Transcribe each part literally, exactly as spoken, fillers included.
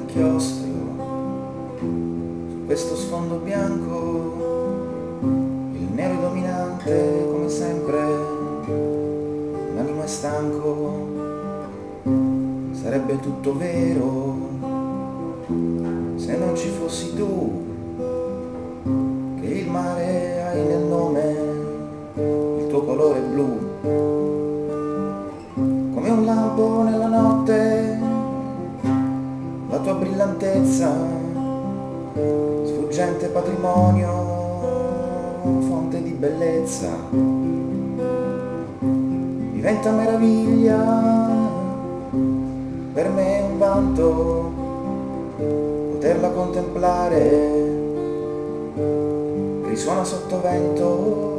d'inchiostro su questo sfondo bianco, il nero è dominante come sempre, l'animo è stanco, sarebbe tutto vero se non ci fossi tu, che il mare hai nel nome, il tuo colore blu, come un lampo nella notte, la tua brillantezza, sfuggente patrimonio, fonte di bellezza, diventa meraviglia, per me è un vanto poterla contemplare, risuona sottovento.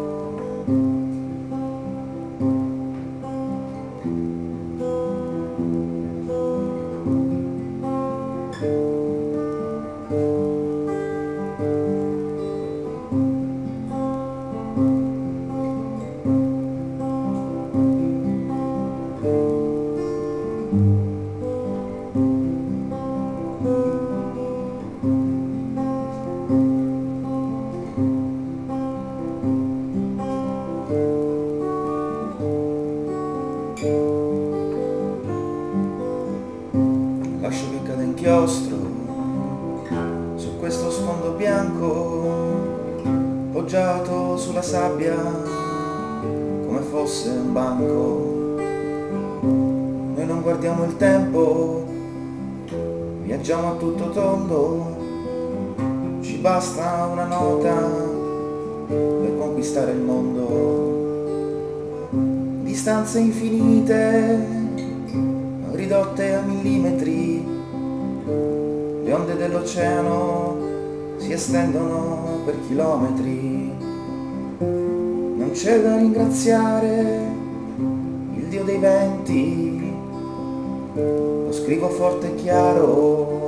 Lascio che cada inchiostro su questo sfondo bianco, poggiato sulla sabbia come fosse un banco. Noi non guardiamo il tempo, viaggiamo a tutto tondo, ci basta una nota per conquistare il mondo. Distanze infinite ridotte a millimetri, le onde dell'oceano si estendono per chilometri. Non c'è da ringraziare il Dio dei venti, lo scrivo forte e chiaro